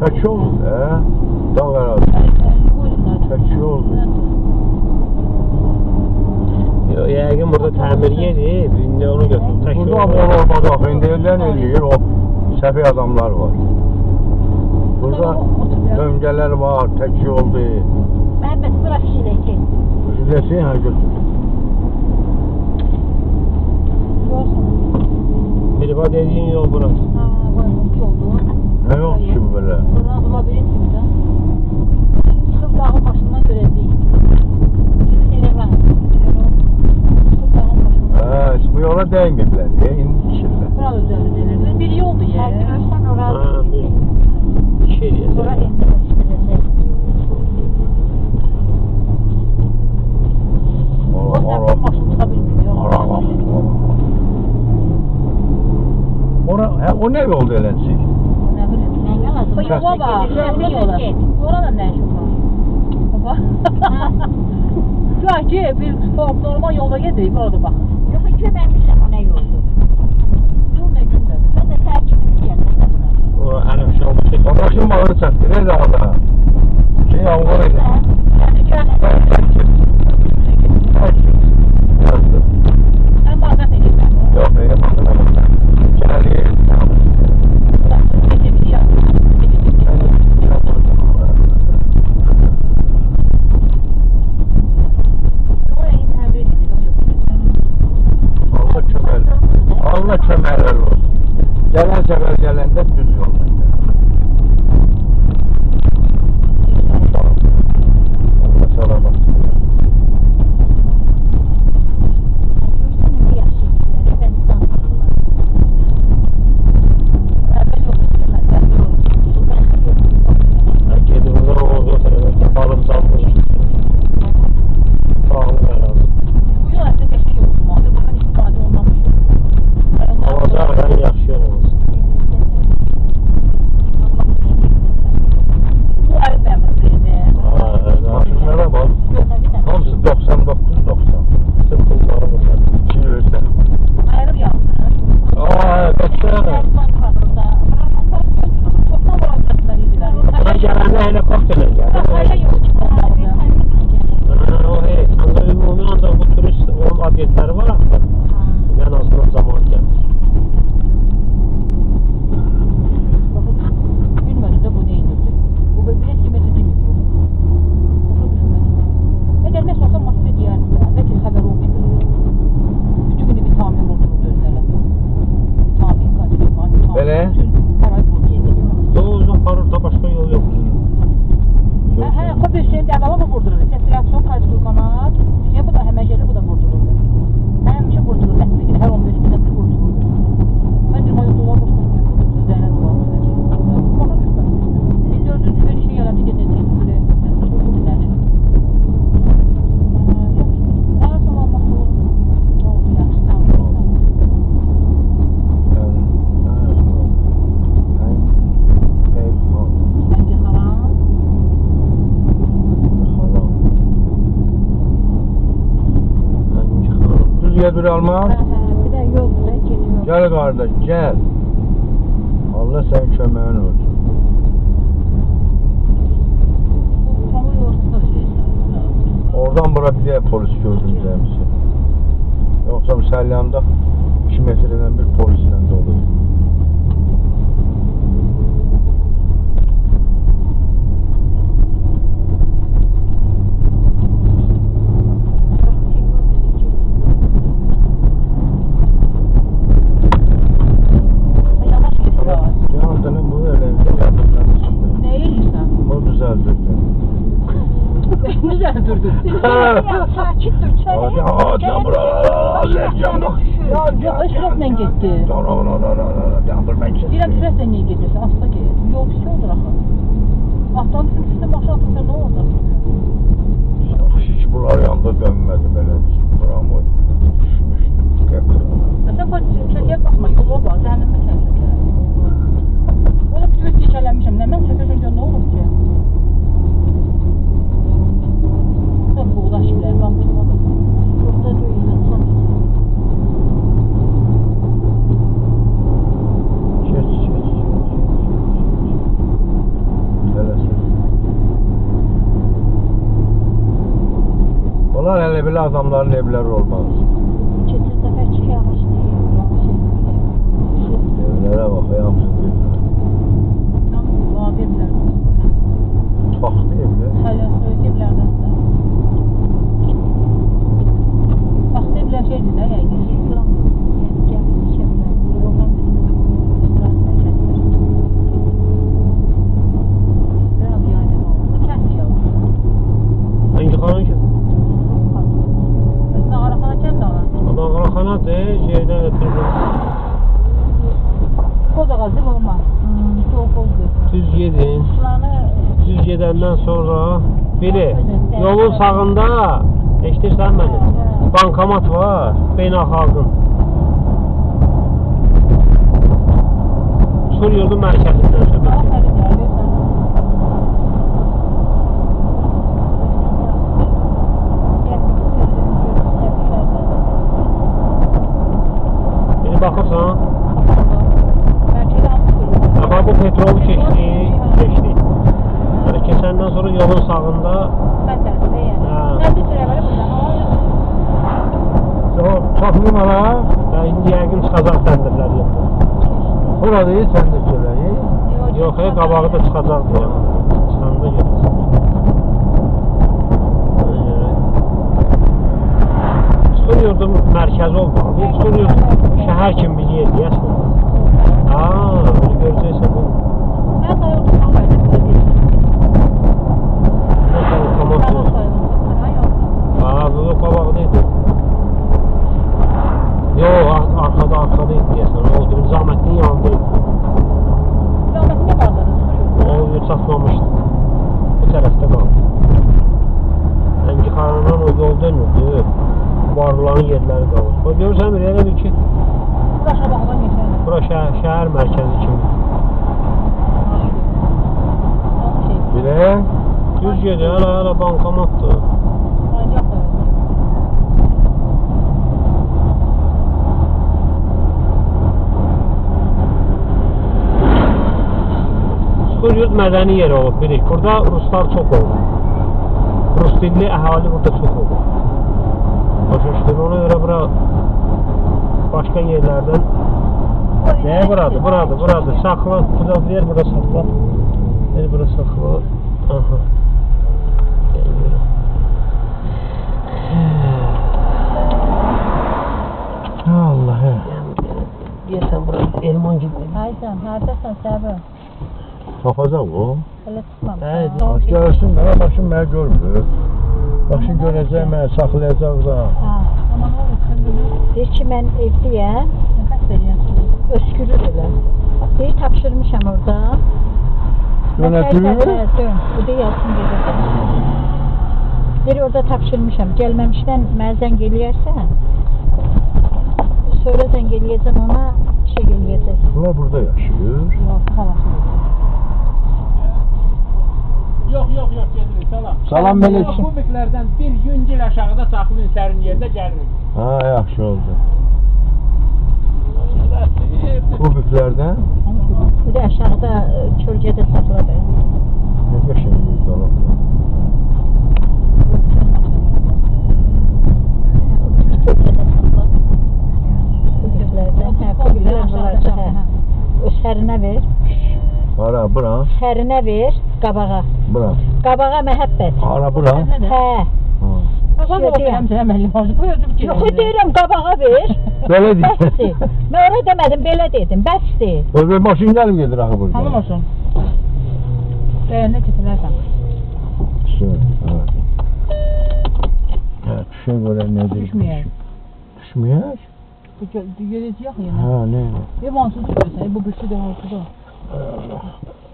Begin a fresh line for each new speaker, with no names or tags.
Kaç oldu? Dağ herhalde. Kaç oldu?
Yəqin burada təmir yeri, indi onu götürüb tək
Burada olmadı. İndi eldən eləyir, o səfi adamlar var. Burada döngələr var, tək yoldu.
Məhəmməd, bırak şileki.
Şilesi, ha götür.
Biriba dediğin yol burası.
Ha, bu yoldu.
Ne yok ki bu böyle?
Buradan labirent gibi de. Çıkıp dağın başından görebildik. Telefon. Çıkıp dağın başından.
Bu yola değmeyipler diye indikirler.
Burada üzerinde denirdi. Bir yoldu ya.
Görsen
Ha,
orada
bir şey diyeceğim.
orada endişelenecek.
O sen başını çıkabilmiyor.
O ne yolda elenecek?
Ne bileyim.
Ne yalan?
O yola bak. Şöyle yola. Orada ne işin var? Baba. Şu anki bir normal yolda gedirip orada bak.
Yoksa görmemişler o ne yoldu.
Yol ne günde?
Ben de takibini gelmedi burası.
O Ərəb şalbaşı.
Babasının bağını çaktı. Ne dağda? Şey Ankara'ydı.
Ben bazen elimden.
Yok be yapamadım. Geldi. Allah kömərlər olsun. Gələn səfər gələndə düz yoldan gəl. Allah salamat.
Görsen ne yaşayacaklar. Ben sanırlar.
Gedi buradan olduğu tarafa balım salmış. Bağlı herhalde.
Bu yol aslında beşik yoldu. Buradan istifade olmamış.
Alacaq ən yaxşı yol olsun.
Bu Arif Məmmədliyidir.
Maşınlara bak. Hamısı 99-90.
Sıkıntıları bunlar.
2 versen.
Ayrım yaptı.
Baksana.
Çoktan boğazladılar idiler.
Buna gələndə helikopterlə
Kaya
gəldi.
yolu çıkmadı.
O hey, ancaq ümumi ancaq bu turist obyektləri var axı. En azından zaman gəlir.
Bilmedim de bu neydi. Bu bilet kıymeti değil mi bu? Onu düşünmedim. Eğer ne sorsan masaya diyerdiler. Belki haber olmaydı. Bütün günü bir tahmin vurdurdu özlerine. Bir tahmin kaçırdı.
Böyle?
Bütün parayı buldu.
Yol aparır da başqa yol yox.
O bir şeyin devamı mı vurdurur? Sesiyasyon karşı kanat. Ya bu da hemen gelir bu da vurdurur. Hem şey vurdurur. Her 15 günde bir vurdurur. Ben dedim ayı dolar boş koyuyor. Sizlerle dolar. Bana düşmedi. 1400 ben işe geldi getirdi. Daha sonra bakalım. Oldu yaxşı. Tamam. Bence haram.
Düz yedir alma.
Bir de yolda gidiyor.
Gel kardeş gel. Allah sen kömeğin olsun.
Kamu yolunda şey.
Oradan bura bir de polis gördüm zemisi. Yoksa Müsəllamda 2 metreden bir polisle dolu.
Yavaş git biraz.
Yandım bu öyle
Ne eğilirsen?
o düzeldirdi.
Güzel durdun.
Sakin dur.
Hadi hadi buralar.
Ya sürekle gitti.
Ben
Deyirəm sürekle niye gedirsən? Asla git. Yol pis olur axı. Atdan düşün üstüne maşın atırsa ne olur?
Hiç buralar yanında dönmedi böyle. Buram o düşmüştü.
Sen bu çökəyə baxma, yola bax, zəhənnəmə sən çökə. Ola bütün keçələnmişəm, nə mən çökəşəncə nə olur ki? Sən buğda şeylər, qamışına bax.
Burada duyuyor.
evli adamların evləri olmaz.
Keçən səfərki yağış deyil, yağış etməyir.
Evlərə bax, hamısı evlər.
Vadi evlər.
Taxtı evlər.
Hələ soyut evlərdən də. Taxtı evlər şeydir də, yəqin.
İslam, yəni gəlin içə bilər.
Yoldan istirahətlə çəkilir. Biraz yayda qaldı. Bu kənd yavrusu.
Hangi xana ki?
Özünə Ağaraxana kənd ana.
Ağaraxanadır, şeydən ötürür.
Qoz ağacı olma. Soğuk qozdur.
Düz gedin. Düz gedəndən sonra biri yolun sağında eşidirsən məni? Bankomat var, beynəlxalqın. Sur yurdun mərkəzindən söhbət. Biri baxırsan, ama bu petrolu keçdik. Yəni keçəndən sonra yolun sağında
Çaplayım ala.
indi yəqin çıxacaq təndirlər yoxdur.
Bura deyil, sən də söyləyi.
Yox, qabağı da çıxacaqdır. Çıxanda gedəcək. Sur yurdun mərkəzi olmalı. Sur yurd şəhər kimi bir yer deyəsən. Haa, öyle görəcəksən. Haa, bu yok qabağı deyildi. Yox, arkada idi deyəsən. O Zahmətin yanındaydı.
Zahmətin nə qaldı?
O çatmamışdı. Bu tərəfdə qaldı. Əngixanından o yol dönürdü. Varlıların yerləri qalır. O görürsən bir elə bil ki, bura şəhər mərkəzi kimi.
Bilə?
Düz gedir, hələ bankomatdır. Sur yurt mədəni yeri olub, bilik. Burada ruslar çox olur. Rus dilli əhali burada çox olur. Başa düşdün, ona görə bura başqa yerlərdən ne buradır? Buradır. Saxla. Burada ver, burada saxla. Ver, burada saxla. Aha.
Allah'ı.
Deyəsən bura elman gibi.
Aycan, haradasın Səbir?
Tapacaq o.
Hələ çıxmamış.
Bax, görsün, mənə başım mənə görmür. Başı görəcək, mənə saxlayacaq da.
Aman oğlum, sən bunu
Deyir ki, mən evdəyəm,
nəfəs veriyorsun.
öskürür elə. Deyir, tapşırmışam orada.
Yönətimi?
Dön, bu da yazsın gedirəm. Deyir, orada tapşırmışam. Gəlməmişdən mənə zəng eləyərsən. Sonra zəng eləyəcəm ona, şey eləyəcək.
Bunlar burada yaşayır.
Yok, havası yok.
Yox, gedirik, salam.
Salam Melek.
Kubiklərdən bir yüngül aşağıda saxlayın sərin yerdə gəlirik.
Ha, yaxşı oldu. Kubiklərdən
Bu da aşağıda kölgədə saxladı.
ne qəşəng bir dolab.
Kubiklər bunlarda, hə. O sərinə ver.
Hara, bura?
Sərinə ver, qabağa.
Bura.
Qabağa məhəbbət.
Hara, bura?
Hə.
Baba da oturam sənə məlim oldu. Bu özüm ki.
Yox, deyirəm qabağa ver.
Belə deyil.
Bəsdir. Mən oraya demədim, belə dedim. Bəsdir.
Özbək maşın gəlib gedir axı burada.
Tamam olsun. Değerine çekilersen.
Şu, evet. Evet, bir şey böyle nedir?
Düşmüyor.
Düşmüyor?
Bu göreceğiz ya yine.
Ha, ne?
Bir mansız tutuyorsun. Bu bir şey de mansız o.
Allah.